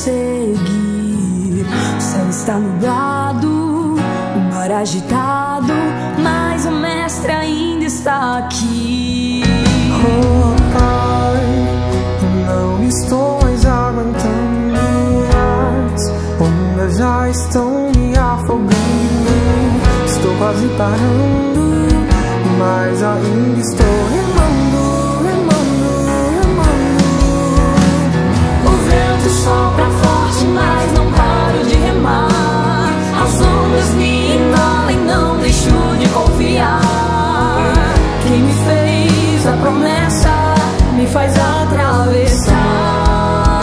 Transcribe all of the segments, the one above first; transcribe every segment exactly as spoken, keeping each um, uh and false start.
seguir. O céu está nublado, o mar agitado, mas o mestre ainda está aqui. Oh Pai, eu não estou mais aguentando, as ondas já estão me afogando. Estou quase parando, mas ainda estou remando, remando, remando. O vento sopra forte, mas não paro de remar. As ondas me engolem, não deixo de confiar. Quem me fez a promessa me faz atravessar.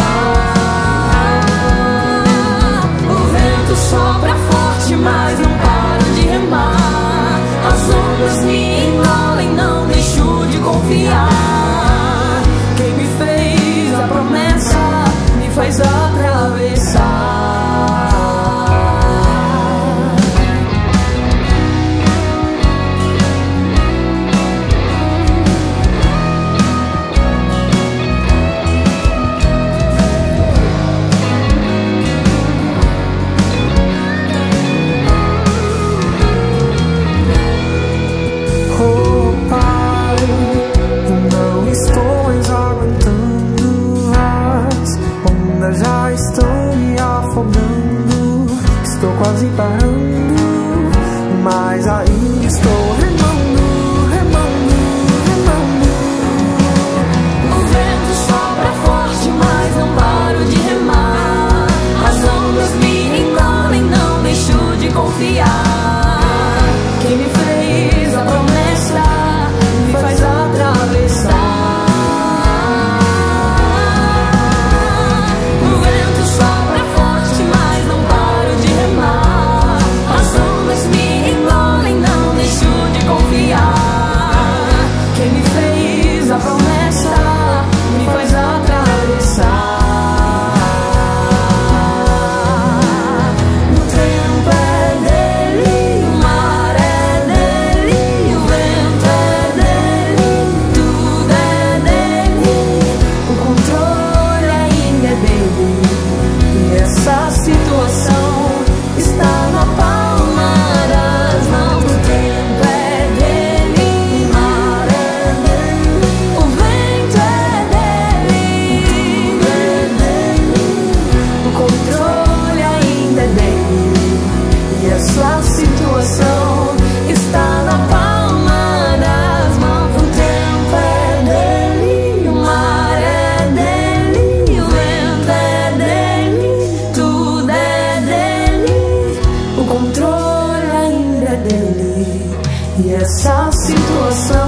O vento sopra forte, mas não paro de remar. As ondas me engolem, não deixo de confiar. Quem me fez a promessa me faz atravessar. Já estou me afogando, estou quase parando, mas ainda estou remando, remando, remando. O vento sopra forte, mas não paro de remar. As ondas me engolem, não deixo de confiar. Quem me fez a promessa me faz atravessar. Essa situação está na palma das mãos. O tempo é dele, o mar é dele, o vento é dele, tudo é dele, o controle ainda é dele. E essa situação está na palma das mãos. O tempo é dele, o mar é dele, o vento é dele, tudo é dele, o controle ainda é dele. E essa situação